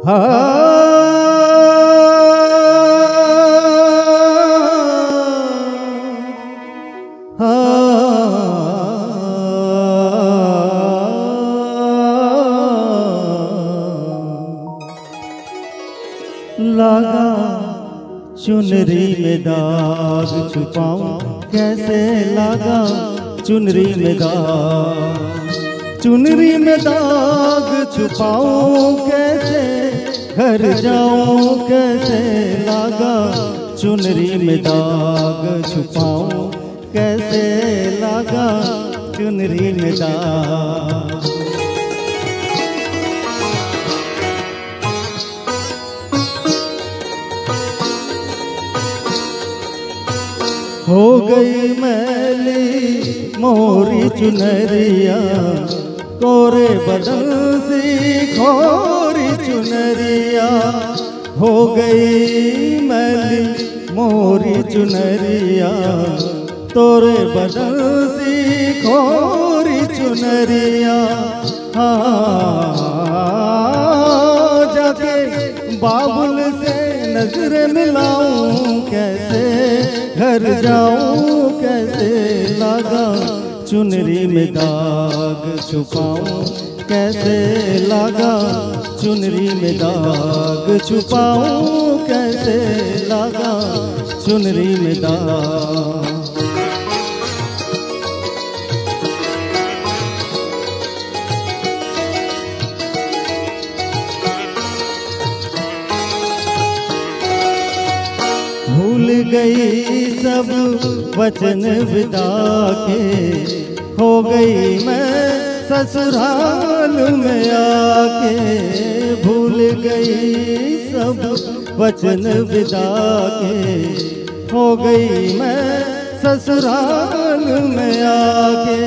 लागा चुनरी में दाग छुपाऊं कैसे, लागा चुनरी में दाग, चुनरी में दाग छुपाऊं कैसे, घर जाऊं कैसे, लागा चुनरी में दाग छुपाऊं कैसे, लागा चुनरी में दाग। हो गई मैली मोरी चुनरिया, कोरे बदन सी खोरी चुनरिया। हो गई मैली मोरी चुनरिया, तोरे बदन सी खोरी चुनरिया। जाके बाबुल से नजर मिलाऊं कैसे, घर जाऊं कैसे, लागा चुनरी में दाग छुपाऊं कैसे, लागा चुनरी में दाग छुपाऊं कैसे, लागा चुनरी में दाग। भूल गई सब वचन विदा के, हो गई मैं ससुराल में आके। भूल गई सब वचन विदा के, हो गई मैं ससुराल में आके।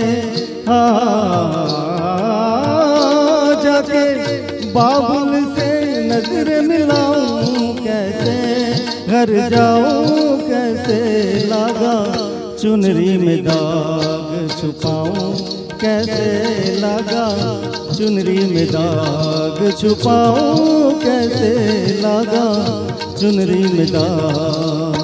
जाके बाबुल से नजर मिलाऊं कैसे, घर जाऊं कैसे, लागा चुनरी में दाग छुपाऊं कैसे, लागा चुनरी में दाग छुपाऊं कैसे, लागा चुनरी में दाग।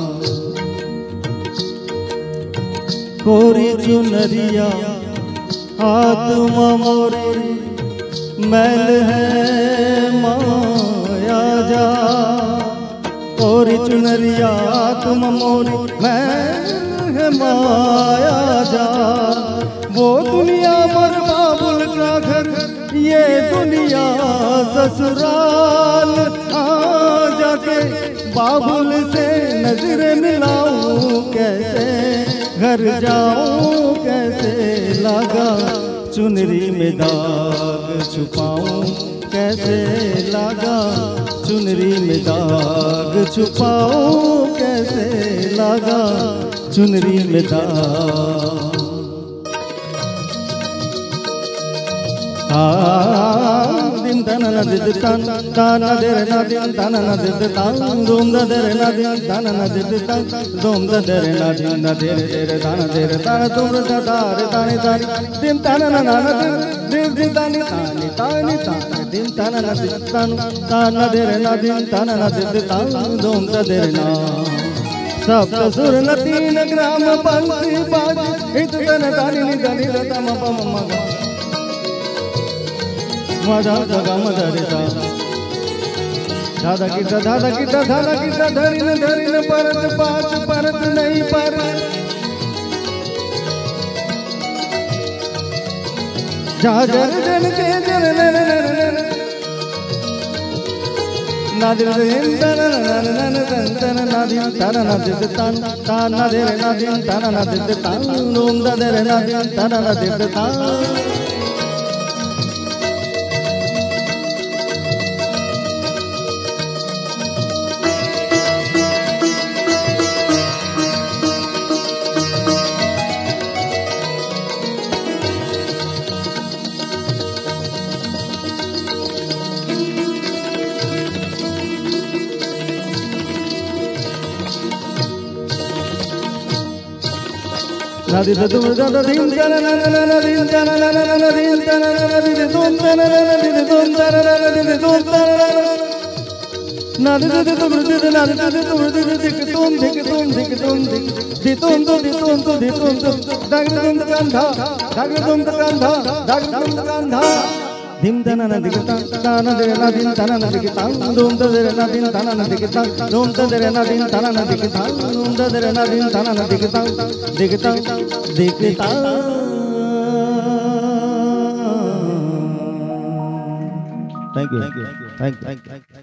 कोरी चुनरिया आत्मा मोरी, मैल है माया जा। कोरी चुनरिया तुम मोरी, मैं है माया जा। वो दुनिया मर बाबुल का घर, ये दुनिया ससुराल। जाके बाबुल से नजर मिलाऊं कैसे, घर जाऊं कैसे, लागा चुनरी में दाग छुपाऊं कैसे, लागा चुनरी में दाग छुपाऊं कैसे, लागा चुनरी में दाग। दिन तन न दिद तन तन दर न दिन तन न दिद तन दोम दर न दिन तन न दिद तन दोम दर न दिन न दर दर तन दर तन तुम दार ताने ताने दिन तन न न दिन दिन ताने ताने ताने ताने दिन तन न दिद तन तन दर न दिन तन न दिद तन दोम दर न। सप्त सुर न तीन ग्राम पंक्ति बाज, इत तन तानी नि धनि रतम पम मगा मदा दगा मदरिता। दादा किता धादा किता धादा किता, धरिन धरिन परत पात परत नहीं पर। जा जन जन के जन नन नन नादिन तन नन नन तन नादिन तन नादिन तन तन नादिन नादिन तन नादिन तन नोम दर नादिन तन नादिन तन। नदी तुम दादा दिन तन नन दिन तन नन दिन तन नन दिन तुम तन नन दिन तुम तन नन दिन तुम तन na de de to de de na de de to de de dik tom dik tom dik tom dik di tom to di tom to di tom to dag tom kan dha dag tom kan dha dag tom kan dha dim dana na dik ta dana de na din dana na dik ta dum da de na din dana na dik ta dum da de na din dana na dik ta dum da de na din dana na dik ta dik ta dik ta thank you